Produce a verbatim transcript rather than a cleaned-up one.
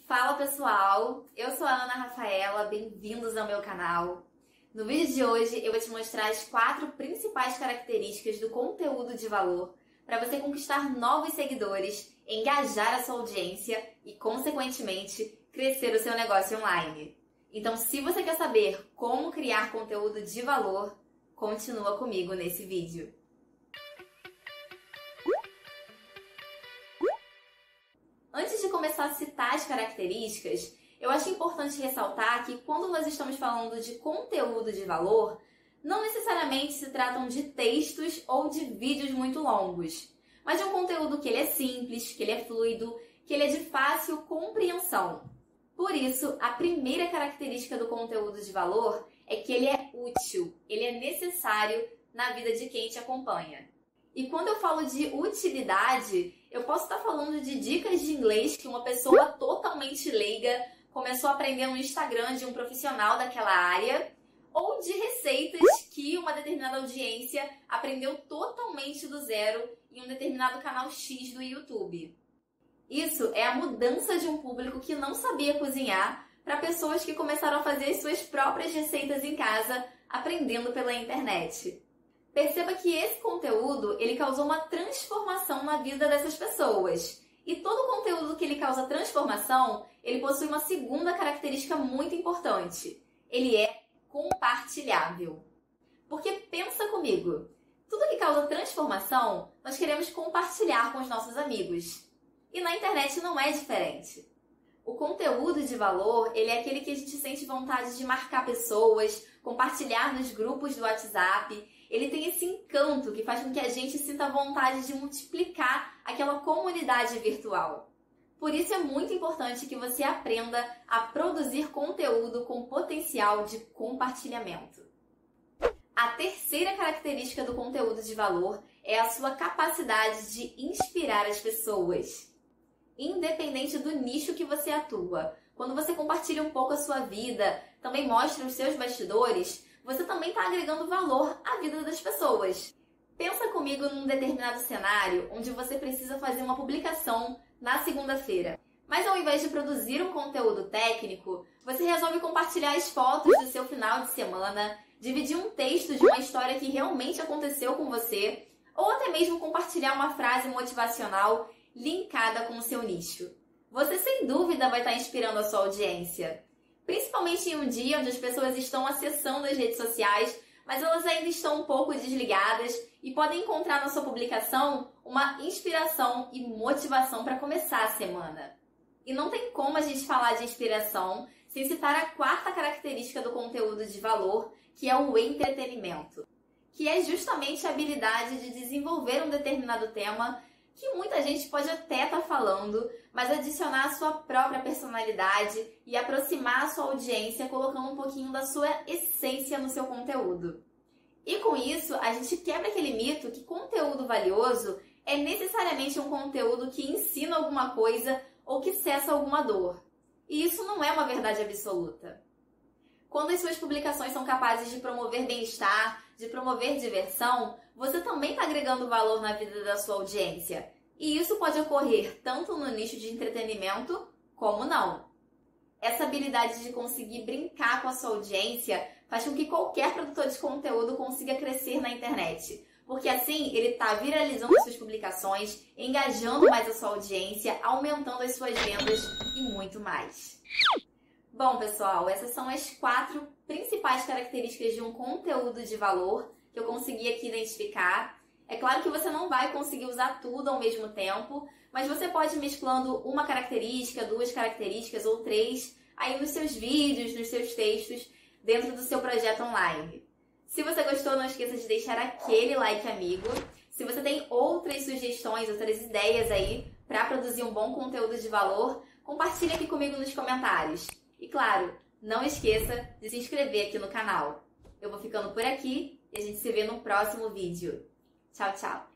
Fala pessoal, eu sou a Ana Rafaela, bem-vindos ao meu canal. No vídeo de hoje eu vou te mostrar as quatro principais características do conteúdo de valor para você conquistar novos seguidores, engajar a sua audiência e, consequentemente, crescer o seu negócio online. Então, se você quer saber como criar conteúdo de valor, continua comigo nesse vídeo. Antes de começar a citar as características, eu acho importante ressaltar que quando nós estamos falando de conteúdo de valor, não necessariamente se tratam de textos ou de vídeos muito longos, mas de um conteúdo que ele é simples, que ele é fluido, que ele é de fácil compreensão. Por isso, a primeira característica do conteúdo de valor é que ele é útil, ele é necessário na vida de quem te acompanha. E quando eu falo de utilidade, eu posso estar falando de dicas de inglês que uma pessoa totalmente leiga começou a aprender no Instagram de um profissional daquela área, ou de receitas que uma determinada audiência aprendeu totalmente do zero em um determinado canal X do YouTube. Isso é a mudança de um público que não sabia cozinhar para pessoas que começaram a fazer as suas próprias receitas em casa, aprendendo pela internet. Perceba que esse conteúdo, ele causou uma transformação na vida dessas pessoas. E todo conteúdo que ele causa transformação, ele possui uma segunda característica muito importante. Ele é compartilhável. Porque pensa comigo, tudo que causa transformação, nós queremos compartilhar com os nossos amigos. E na internet não é diferente. O conteúdo de valor, ele é aquele que a gente sente vontade de marcar pessoas, compartilhar nos grupos do WhatsApp. Ele tem esse encanto que faz com que a gente sinta vontade de multiplicar aquela comunidade virtual. Por isso é muito importante que você aprenda a produzir conteúdo com potencial de compartilhamento. A terceira característica do conteúdo de valor é a sua capacidade de inspirar as pessoas. Independente do nicho que você atua, quando você compartilha um pouco a sua vida, também mostra os seus bastidores, você também está agregando valor à vida das pessoas. Pensa comigo num determinado cenário onde você precisa fazer uma publicação na segunda-feira. Mas ao invés de produzir um conteúdo técnico, você resolve compartilhar as fotos do seu final de semana, dividir um texto de uma história que realmente aconteceu com você, ou até mesmo compartilhar uma frase motivacional linkada com o seu nicho. Você sem dúvida vai estar inspirando a sua audiência. Principalmente em um dia onde as pessoas estão acessando as redes sociais, mas elas ainda estão um pouco desligadas e podem encontrar na sua publicação uma inspiração e motivação para começar a semana. E não tem como a gente falar de inspiração sem citar a quarta característica do conteúdo de valor, que é o entretenimento, que é justamente a habilidade de desenvolver um determinado tema que muita gente pode até estar falando, mas adicionar a sua própria personalidade e aproximar a sua audiência colocando um pouquinho da sua essência no seu conteúdo. E com isso, a gente quebra aquele mito que conteúdo valioso é necessariamente um conteúdo que ensina alguma coisa ou que cessa alguma dor. E isso não é uma verdade absoluta. Quando as suas publicações são capazes de promover bem-estar, de promover diversão, você também está agregando valor na vida da sua audiência. E isso pode ocorrer tanto no nicho de entretenimento, como não. Essa habilidade de conseguir brincar com a sua audiência faz com que qualquer produtor de conteúdo consiga crescer na internet. Porque assim, ele está viralizando as suas publicações, engajando mais a sua audiência, aumentando as suas vendas e muito mais. Bom, pessoal, essas são as quatro principais características de um conteúdo de valor que eu consegui aqui identificar. É claro que você não vai conseguir usar tudo ao mesmo tempo, mas você pode ir mesclando uma característica, duas características ou três aí nos seus vídeos, nos seus textos, dentro do seu projeto online. Se você gostou, não esqueça de deixar aquele like amigo. Se você tem outras sugestões, outras ideias aí para produzir um bom conteúdo de valor, compartilhe aqui comigo nos comentários. E claro, não esqueça de se inscrever aqui no canal. Eu vou ficando por aqui e a gente se vê no próximo vídeo. Tchau, tchau!